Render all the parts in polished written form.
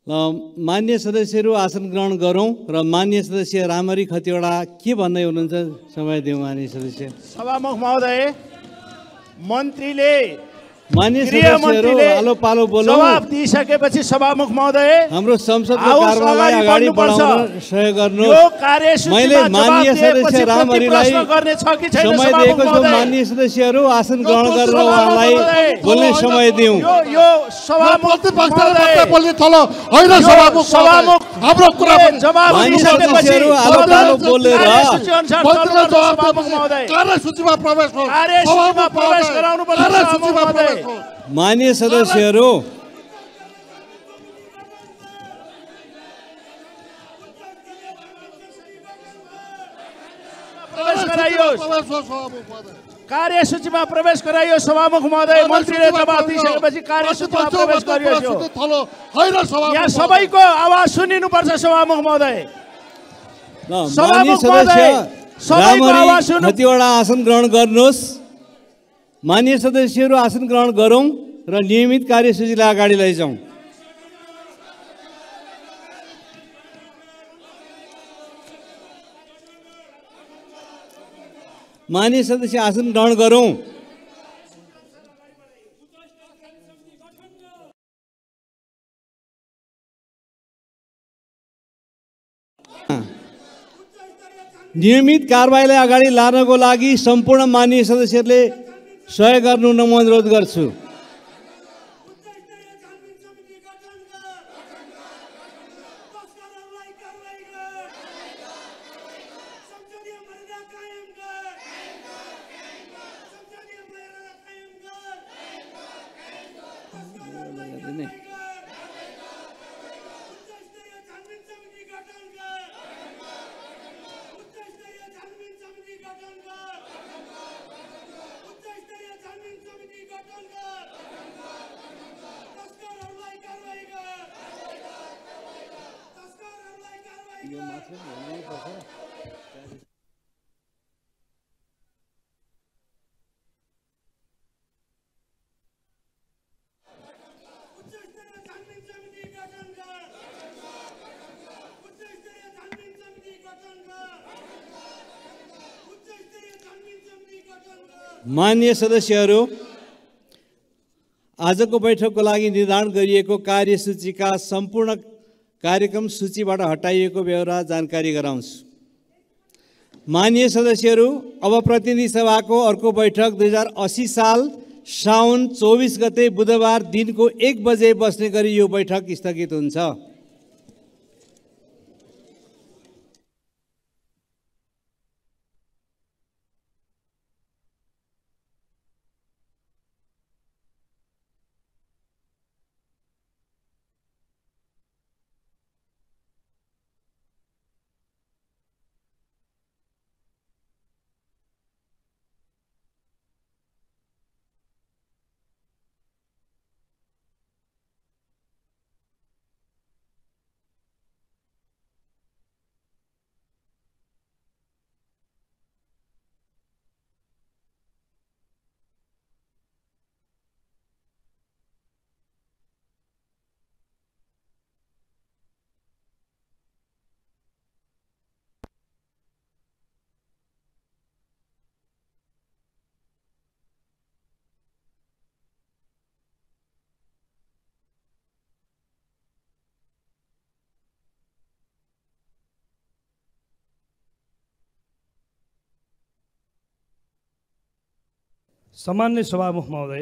मान्य सदस्यहरू आसन ग्रहण गरौँ र मान्य सदस्य रामहरि खतिवडा के भन्दै हुनुहुन्छ समय दिउँ। मान्य सदस्य सभामुख महोदय, मन्त्रीले मान्य सदस्यहरू आलो पालो बोलौँ। जवाफ दिइसकेपछि सभामुख महोदय हाम्रो संसदको कारबाहीलाई अगाडि बढाउन सहयोग गर्नु। मैले मान्य सदस्य रामहरिलाई समय दिएको छु। मान्य सदस्यहरू आसन ग्रहण गरेर उहाँलाई बोल्ने समय दिउँ। यो सभामुख बोल्ने थलो होइन सभामुख हाम्रो कुरा मान्य सदस्यहरू आलो पालो बोलेर कार्यसूचीमा प्रवेश गराउनुपर्छ। मान्य सदस्यहरू कार्यसूचीमा प्रवेश गराइयो। सभामुख महोदय, मन्त्रीले जवाफ दिइसकेपछि कार्यसूचीमा प्रवेश गरियो। यहाँ सबैको आवाज सुनिनुपर्छ। सभामुख महोदय, मान्य सदस्य रामहरि खतिवडा आसन ग्रहण गर्नुहोस्। मान्य सदस्यहरू आसन ग्रहण गरौँ र नियमित कार्यसूचीलाई अगाडि लैजाउँ। मान्य सदस्य आसन ग्रहण गरौँ। नियमित कारबाहीलाई अगाडि लानको लागि सम्पूर्ण मान्य सदस्यहरूले सहयोग गर्नु म अनुरोध गर्छु। मान्य सदस्यहरू, आजको बैठकको लागि निर्धारण गरिएको कार्यसूचीका सम्पूर्ण कार्यक्रम सूचीबाट हटाइएको व्यवहार जानकारी गराउँछु। मान्य सदस्यहरू, अब प्रतिनिधि सभाको अर्को बैठक 2080 साल साउन 24 गते बुधबार दिनको 1 बजे बस्ने गरी यो बैठक स्थगित हुन्छ। सामान्य सभामुख महोदय,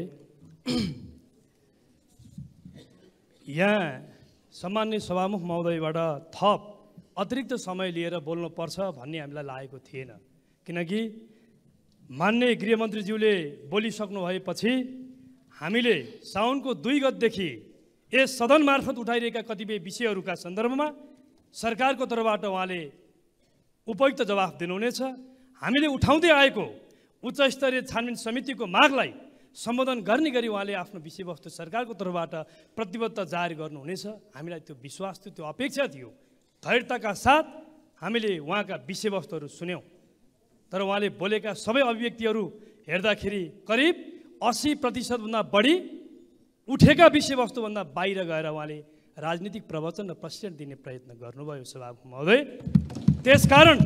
यहाँ सामान्य सभामुख महोदयबाट थप अतिरिक्त समय लिएर बोल्नुपर्छ भन्ने हामीलाई लागेको थिएन, किनकि मान्य गृहमन्त्रीज्यूले बोलिसक्नु भएपछि हामीले साउनको 2 गतेदेखि यस सदन मार्फत उठाइरहेका कतिपय विषयहरूका सन्दर्भमा सरकारको तर्फबाट उहाँले उपयुक्त जवाफ दिनुहुनेछ। हामीले उठाउँदै आएको उच्च स्तरीय छानबिन समितिको मागलाई सम्बोधन गर्ने गरी उहाँले आफ्नो विषयवस्तु सरकारको तर्फबाट प्रतिबद्धता जारी गर्नुहुनेछ। हामीलाई त्यो विश्वास थियो, त्यो अपेक्षा थियो। धैर्यताका साथ हामीले उहाँका विषयवस्तुहरू सुन्यौँ, तर उहाँले बोलेका सबै अभिव्यक्तिहरू हेर्दाखेरि करिब 80% भन्दा बढी उठेका विषयवस्तुभन्दा बाहिर गएर उहाँले राजनीतिक प्रवचन र प्रशिक्षण दिने प्रयत्न गर्नुभयो सभामुख महोदय। त्यसकारण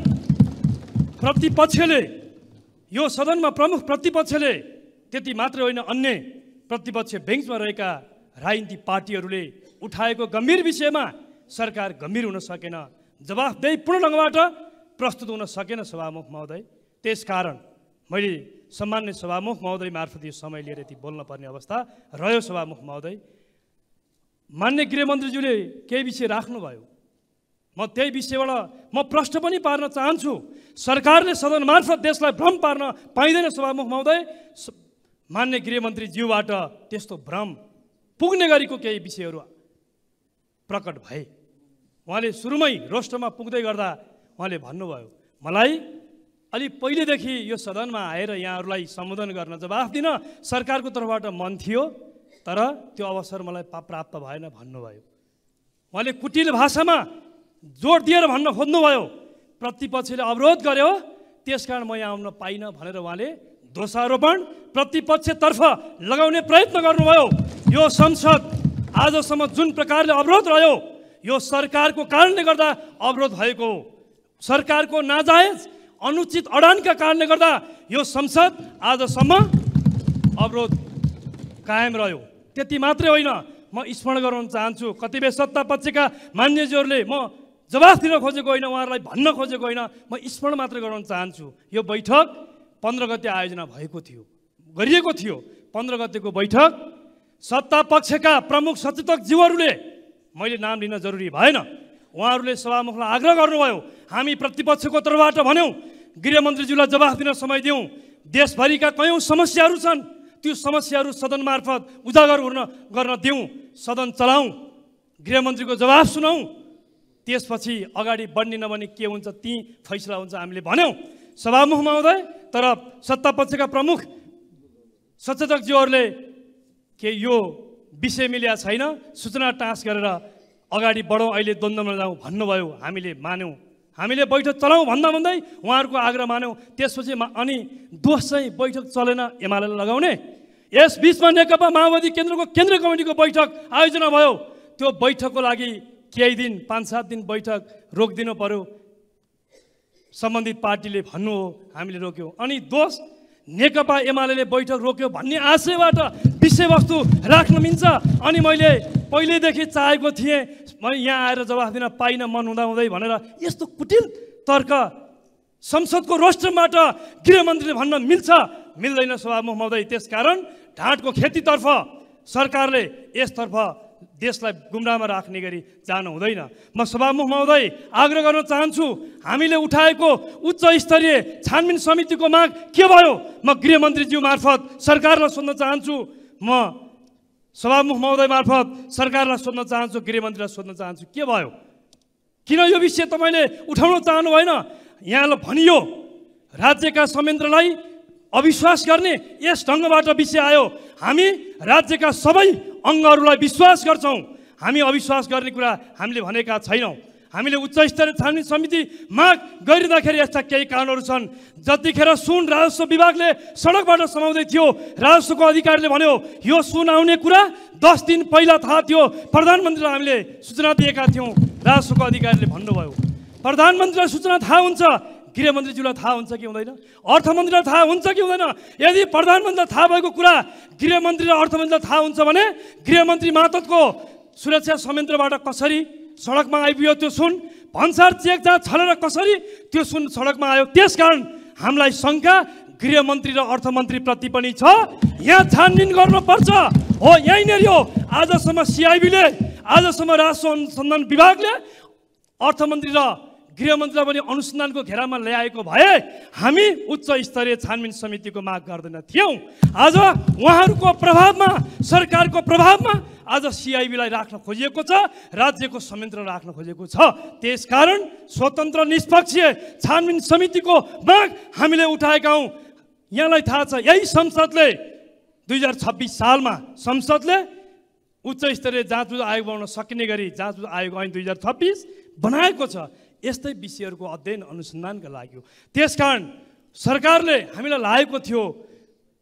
प्रतिपक्षले यो सदनमा प्रमुख प्रतिपक्षले त्यति मात्र होइन अन्य प्रतिपक्ष बेन्चमा रहेका राजनीतिक पार्टीहरूले उठाएको गम्भीर विषयमा सरकार गम्भीर हुन सकेन, जवाफदेहीपूर्ण ढङ्गबाट प्रस्तुत हुन सकेन सभामुख महोदय। त्यसकारण मैले सम्मान्य सभामुख महोदय मार्फत यो समय लिएर यति बोल्न पर्ने अवस्था रह्यो सभामुख महोदय। मान्य गृहमन्त्रीज्यूले केही विषय राख्नुभयो, म त्यही विषयबाट म प्रश्न पनि पार्न चाहन्छु। सरकारले सदन मार्फत देशलाई भ्रम पार्न पाइँदैन सभामुख महोदय। मान्य गृहमन्त्रीज्यूबाट त्यस्तो भ्रम पुग्ने गरीको केही विषयहरू प्रकट भए। उहाँले सुरुमै रोस्टरमा पुग्दै गर्दा उहाँले भन्नुभयो, मलाई अलि पहिलेदेखि यो सदनमा आएर यहाँहरूलाई सम्बोधन गर्न जवाफ दिन सरकारको तर्फबाट मन थियो, तर त्यो अवसर मलाई प्राप्त भएन भन्नुभयो। उहाँले कुटिल भाषामा जोड दिएर भन्न खोज्नुभयो, प्रतिपक्षले अवरोध गर्यो त्यसकारण म यहाँ आउन पाइनँ भनेर उहाँले दोषारोपण प्रतिपक्षतर्फ लगाउने प्रयत्न गर्नुभयो। यो संसद आजसम्म जुन प्रकारले अवरोध रह्यो यो सरकारको कारणले गर्दा अवरोध भएको हो। सरकारको नाजायज अनुचित अडानका कारणले गर्दा यो संसद आजसम्म अवरोध कायम रह्यो। त्यति मात्रै होइन, म स्मरण गराउन चाहन्छु कतिपय सत्ता पक्षका मान्यज्यूहरूले म जवाफ दिन खोजेको होइन, उहाँहरूलाई भन्न खोजेको होइन, म स्मरण मात्र गराउन चाहन्छु। यो बैठक 15 गते आयोजना गरिएको थियो। 15 गतेको बैठक सत्ता पक्षका प्रमुख सचेतकज्यूहरूले, मैले नाम लिन जरुरी भएन, उहाँहरूले सभामुखलाई आग्रह गर्नुभयो, हामी प्रतिपक्षको तर्फबाट भन्यौँ गृहमन्त्रीज्यूलाई जवाफ दिन समय दिउँ। देशभरिका कयौँ समस्याहरू छन्, त्यो समस्याहरू सदन मार्फत उजागर गर्न दिउँ, सदन चलाउँ, गृहमन्त्रीको जवाफ सुनौँ, त्यसपछि अगाडि बढ्ने नबढ्ने के हुन्छ ती फैसला हुन्छ हामीले भन्यौँ सभामुख महोदय। तर सत्ता पक्षका प्रमुख सचेतकज्यूहरूले के यो विषय मिलेको छैन, सूचना टाँस गरेर अगाडि बढौँ, अहिले द्वन्द्वमा जाउँ भन्नुभयो। हामीले मान्यौँ, हामीले बैठक चलाउँ भन्दै उहाँहरूको आग्रह मान्यौँ। त्यसपछि अनि दोष चाहिँ बैठक चलेन एमालेलाई लगाउने। यस बिचमा नेकपा माओवादी केन्द्रको केन्द्रीय कमिटीको बैठक आयोजना भयो। त्यो बैठकको लागि केही दिन 5-7 दिन बैठक रोकिदिनु पर्यो, सम्बन्धित पार्टीले भन्नु हो, हामीले रोक्यौँ। अनि दोष नेकपा एमाले बैठक रोक्यो भन्ने आशयबाट विषयवस्तु राख्न मिल्छ। अनि मैले पहिल्यैदेखि चाहेको थिएँ, मैले यहाँ आएर जवाफ दिन पाइनँ मन हुँदै भनेर यस्तो कुटिल तर्क संसदको रोस्टरबाट गृहमन्त्रीले भन्न मिल्दैन सभामुख महोदय। त्यसकारण ढाँटको खेतीतर्फ सरकारले यसतर्फ देशलाई गुमराहमा राख्ने गरी जानु हुँदैन। म सभामुख महोदय आग्रह गर्न चाहन्छु, हामीले उठाएको उच्च स्तरीय छानबिन समितिको माग के भयो म गृहमन्त्रीज्यू मार्फत सरकारलाई सोध्न चाहन्छु। म सभामुख महोदय मार्फत सरकारलाई सोध्न चाहन्छु, गृहमन्त्रीलाई सोध्न चाहन्छु, के भयो, किन यो विषय तपाईँले उठाउन चाहनु भएन? यहाँलाई भनियो राज्यका संयन्त्रलाई अविश्वास गर्ने यस ढङ्गबाट विषय आयो। हामी राज्यका सबै अङ्गहरूलाई विश्वास गर्छौँ, हामी अविश्वास गर्ने कुरा हामीले भनेका छैनौँ। हामीले उच्च स्तरीय छानबिन समिति माग गरिँदाखेरि यस्ता केही कारणहरू छन्। जतिखेर सुन राजस्व विभागले सडकबाट समाउँदै थियो, राजस्वको अधिकारीले भन्यो यो सुन आउने कुरा 10 दिन पहिला थाहा थियो, प्रधानमन्त्रीलाई हामीले सूचना दिएका थियौँ। राजस्वको अधिकारीले भन्नुभयो प्रधानमन्त्रीलाई सूचना थाहा हुन्छ, गृहमन्त्रीज्यूलाई थाहा हुन्छ कि हुँदैन, अर्थमन्त्रीलाई थाहा हुन्छ कि हुँदैन? यदि प्रधानमन्त्रीलाई थाहा भएको कुरा गृहमन्त्री र अर्थमन्त्रीलाई थाहा हुन्छ भने गृहमन्त्री मातहतको सुरक्षा संयन्त्रबाट कसरी सडकमा आइपुग्यो त्यो सुन, भन्सार चेक जहाँ छलेर कसरी त्यो सुन सडकमा आयो? त्यसकारण हामीलाई शङ्का गृहमन्त्री र अर्थमन्त्रीप्रति पनि छ। यहाँ छानबिन गर्नुपर्छ हो, यहीँनिर हो। आजसम्म सिआइबीले, आजसम्म राजस्व अनुसन्धान विभागले अर्थमन्त्री र गृहमन्त्रीलाई पनि अनुसन्धानको घेरामा ल्याएको भए हामी उच्च स्तरीय छानबिन समितिको माग गर्दैन थियौँ। आज उहाँहरूको प्रभावमा, सरकारको प्रभावमा आज सिआइबीलाई राख्न खोजिएको छ, राज्यको संयन्त्र राख्न खोजेको छ। त्यसकारण स्वतन्त्र निष्पक्ष छानबिन समितिको माग हामीले उठाएका हौँ। यहाँलाई थाहा छ यही संसदले 2026 सालमा संसदले उच्च स्तरीय जाँच आयोग बनाउन सकिने गरी जाँच आयोग ऐन 2026 बनाएको छ, यस्तै विषयहरूको अध्ययन अनुसन्धानका लागि हो। त्यसकारण सरकारले हामीलाई लागेको थियो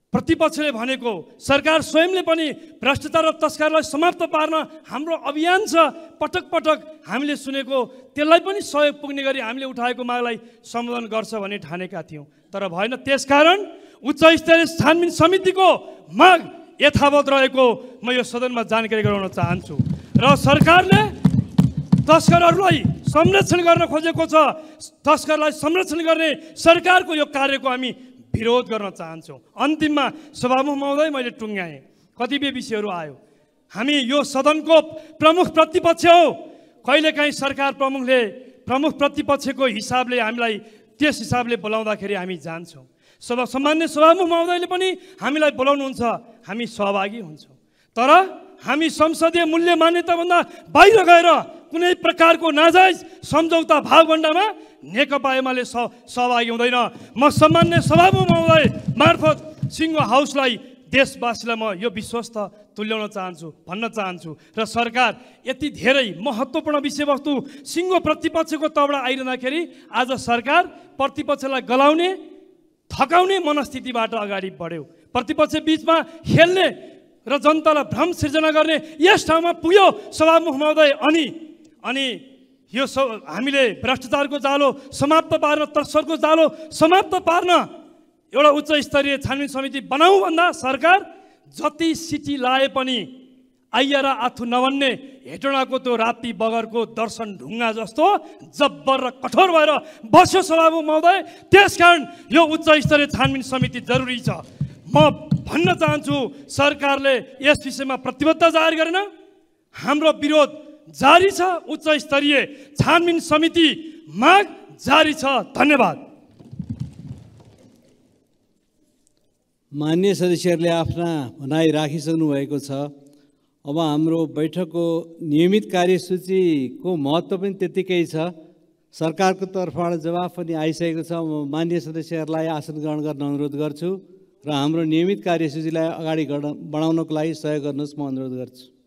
प्रतिपक्षले भनेको सरकार स्वयंले पनि भ्रष्टाचार र तस्करलाई समाप्त पार्न हाम्रो अभियान छ, पटक पटक हामीले सुनेको, त्यसलाई पनि सहयोग पुग्ने गरी हामीले उठाएको मागलाई सम्बोधन गर्छ भन्ने ठानेका थियौँ, तर भएन। त्यसकारण उच्च स्तरीय छानबिन समितिको माग यथावत रहेको म यो सदनमा जानकारी गराउन चाहन्छु र सरकारले तस्करहरूलाई संरक्षण गर्न खोजेको छ, तस्करलाई संरक्षण गर्ने सरकारको यो कार्यको हामी विरोध गर्न चाहन्छौँ। अन्तिममा सभामुख महोदय, मैले टुङ्ग्याएँ, कतिपय विषयहरू आयो। हामी यो सदनको प्रमुख प्रतिपक्ष हो, कहिलेकाहीँ सरकार प्रमुखले प्रमुख प्रतिपक्षको हिसाबले हामीलाई त्यस हिसाबले बोलाउँदाखेरि हामी जान्छौँ। सम्मान्य सभामुख महोदयले पनि हामीलाई बोलाउनुहुन्छ, हामी सहभागी हुन्छौँ, तर हामी संसदीय मूल्य मान्यताभन्दा बाहिर गएर कुनै प्रकारको नाजायज सम्झौता भागभण्डामा नेकपा एमाले सहभागी हुँदैन। म सम्मान्य सभामुख महोदय मार्फत सिङ्गो हाउसलाई, देशवासीलाई म यो विश्वस्त तुल्याउन चाहन्छु, भन्न चाहन्छु र सरकार यति धेरै महत्त्वपूर्ण विषयवस्तु सिङ्गो प्रतिपक्षको तर्फबाट आइरहँदाखेरि आज सरकार प्रतिपक्षलाई गलाउने, थकाउने मनस्थितिबाट अगाडि बढ्यो, प्रतिपक्ष बिचमा खेल्ने र जनतालाई भ्रम सिर्जना गर्ने यस ठाउँमा पुग्यो सभामुख महोदय। अनि यो हामीले भ्रष्टाचारको जालो समाप्त पार्न, तस्करको जालो समाप्त पार्न एउटा उच्च स्तरीय छानबिन समिति बनाऊ भन्दा सरकार जति सिटी लाए पनि आइया र आथु नभन्ने हेटौँडाको त्यो राप्ती बगरको दर्शन ढुङ्गा जस्तो जब्बर र कठोर भएर बस्यो सभामुख महोदय। त्यसकारण यो उच्च स्तरीय छानबिन समिति जरुरी छ। म भन्न चाहन्छु सरकारले यस विषयमा प्रतिबद्धता जाहेर गरेन, हाम्रो विरोध जारी छ, उच्च स्तरीय छानबिन समिति माग जारी छ। धन्यवाद। मान्य सदस्यहरूले आफ्ना भनाइ राखिसक्नु भएको छ। अब हाम्रो बैठकको नियमित कार्यसूचीको महत्त्व पनि त्यत्तिकै छ। सरकारको तर्फबाट जवाफ पनि आइसकेको छ। म मान्य सदस्यहरूलाई आसन ग्रहण गर्न अनुरोध गर्छु र हाम्रो नियमित कार्यसूचीलाई अगाडि बढाउनको लागि सहयोग गर्नुहोस्, म अनुरोध गर्छु।